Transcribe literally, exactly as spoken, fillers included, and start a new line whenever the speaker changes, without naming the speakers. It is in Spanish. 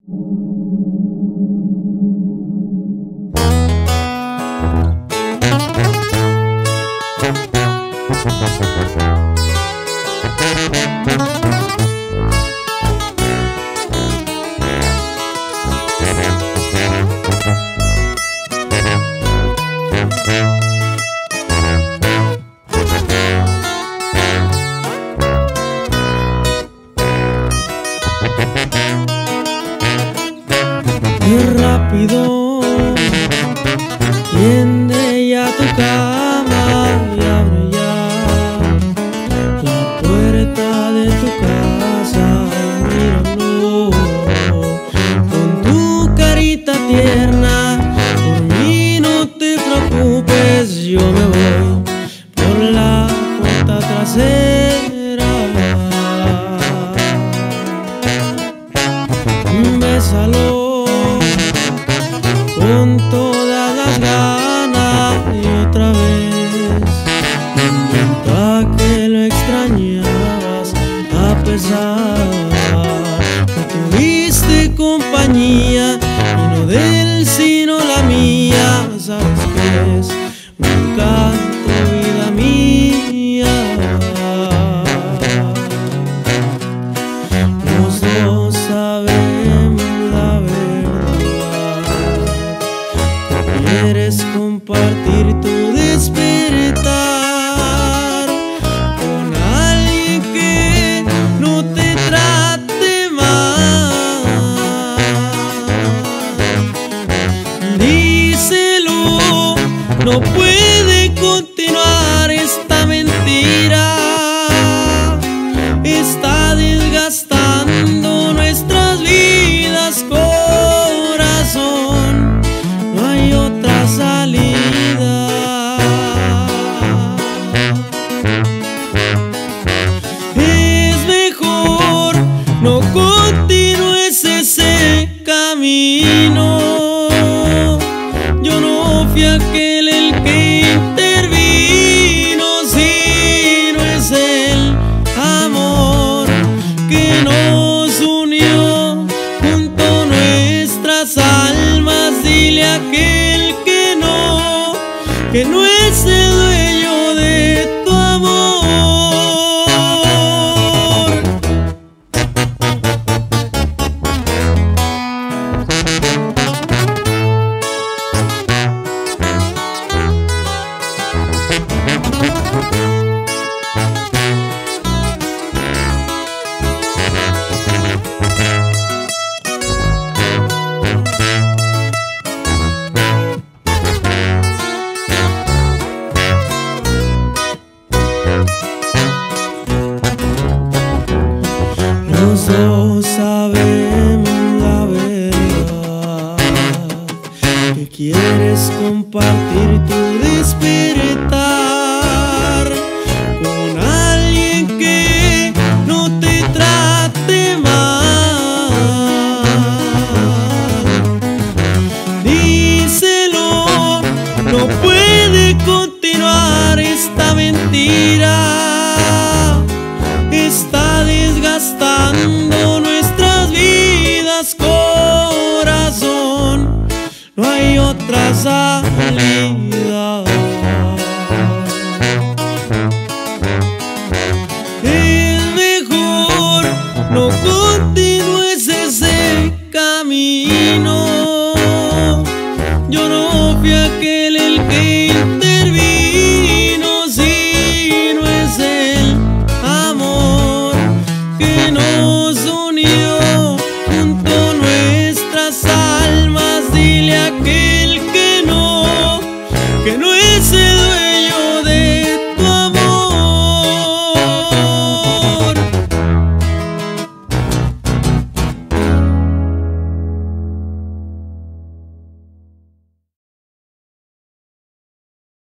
Y rápido tiende ya tu cama y abre ya la puerta de tu casa. Míralo con tu carita tierna. Por mí no te preocupes, yo me voy por la puerta trasera. Bésalo con todas las ganas y otra vez inventa que lo extrañabas, a pesar que tuviste compañía y no de él sino la mía. Sabes que es un encanto, vida mía. Los dos sabemos la verdad. Quieres compartir tu despertar con alguien que no te trate mal. Díselo, no puede continuar esta mentira. Está desgastando nuestras vidas, corazón. No hay otra salida. Es mejor no continúes ese camino. Yo no fui aquel el que intervino, sino es el amor que nos unió junto nuestras almas. Dile a aquel que no, que no es el dueño de tu amor. Los dos sabemos la verdad, que quieres compartir tu despertar con alguien que no te trate mal. Díselo, no puede continuar esta mentira. Está desgastando nuestras vidas, corazón. No hay otra salida. Es mejor no continúes ese camino.